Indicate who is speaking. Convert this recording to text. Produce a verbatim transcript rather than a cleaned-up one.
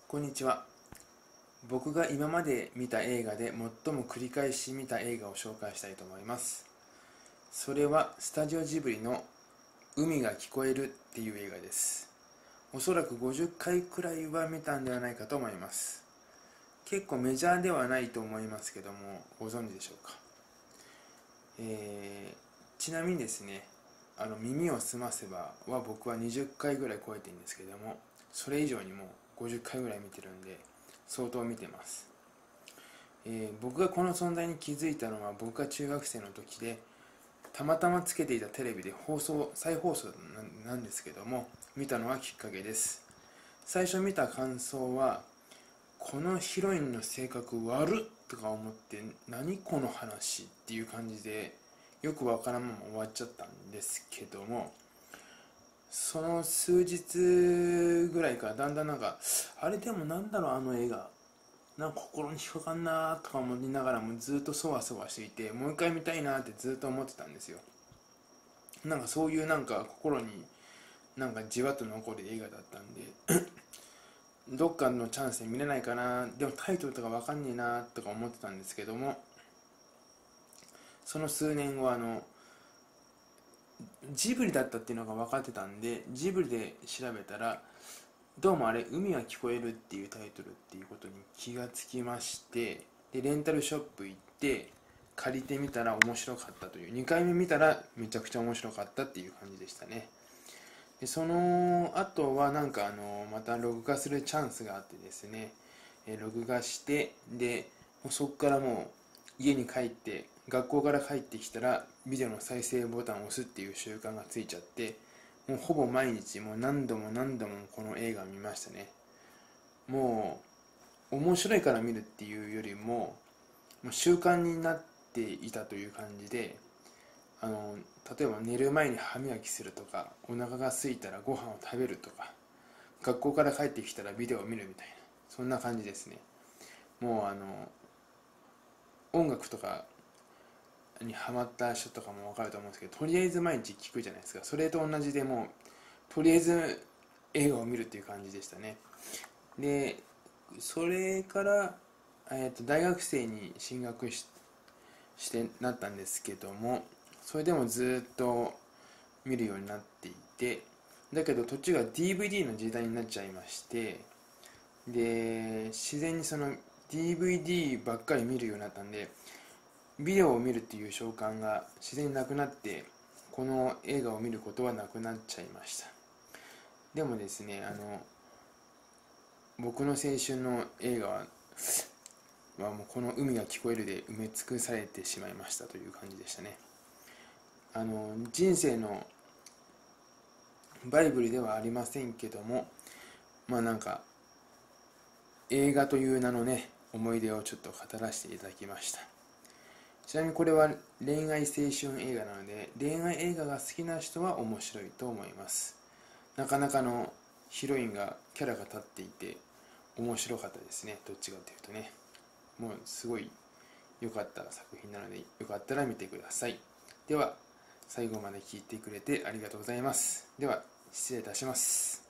Speaker 1: こんにちは。僕が今まで見た映画で最も繰り返し見た映画を紹介したいと思います。それはスタジオジブリの海が聞こえるっていう映画です。おそらくごじゅっかいくらいは見たんではないかと思います。結構メジャーではないと思いますけども、ご存知でしょうか。えー、ちなみにですね、あの耳をすませばは僕はにじゅっかいぐらい超えてるんですけども、それ以上にもうごじゅっかいぐらい見てるんで相当見てます。えー、僕がこの存在に気づいたのは僕が中学生の時で、たまたまつけていたテレビで放送再放送なんですけども、見たのはきっかけです。最初見た感想は、このヒロインの性格悪っとか思って、何この話っていう感じでよくわからんまま終わっちゃったんですけども、その数日ぐらいからだんだんなんか、あれでもなんだろうあの映画、なんか心に引っかかんなとか思いながらもずっとそわそわしていて、もう一回見たいなってずっと思ってたんですよ。なんかそういうなんか心になんかじわっと残る映画だったんでどっかのチャンスで見れないかな、でもタイトルとかわかんねえなとか思ってたんですけども、その数年後あのジブリだったっていうのが分かってたんで、ジブリで調べたらどうもあれ海は聞こえるっていうタイトルっていうことに気がつきまして、でレンタルショップ行って借りてみたら面白かったという、にかいめ見たらめちゃくちゃ面白かったっていう感じでしたね。でその後はなんかあのまた録画するチャンスがあってですね、え録画して、でもうそこからもう家に帰って、学校から帰ってきたらビデオの再生ボタンを押すっていう習慣がついちゃって、もうほぼ毎日もう何度も何度もこの映画を見ましたね。もう面白いから見るっていうよりも、もう習慣になっていたという感じで、あの例えば寝る前に歯磨きするとか、お腹が空いたらご飯を食べるとか、学校から帰ってきたらビデオを見るみたいな、そんな感じですね。もうあの音楽とかにハマった人とかも分かると思うんですけど、とりあえず毎日聴くじゃないですか。それと同じで、もうとりあえず映画を見るっていう感じでしたね。でそれから、えー、と大学生に進学 し, してなったんですけども、それでもずっと見るようになっていて、だけど途中が ディーブイディー の時代になっちゃいまして、で自然にその ディーブイディー ばっかり見るようになったんで、ビデオを見るっていう習慣が自然になくなって、この映画を見ることはなくなっちゃいました。でもですね、あの僕の青春の映画ははもうこの海が聞こえるで埋め尽くされてしまいましたという感じでしたね。あの人生のバイブルではありませんけども、まあなんか映画という名のね、思い出をちょっと語らせていただきました。ちなみにこれは恋愛青春映画なので、恋愛映画が好きな人は面白いと思います。なかなかのヒロインがキャラが立っていて面白かったですね。どっちかというとね、もうすごい良かった作品なので、よかったら見てください。では最後まで聞いてくれてありがとうございます。では失礼いたします。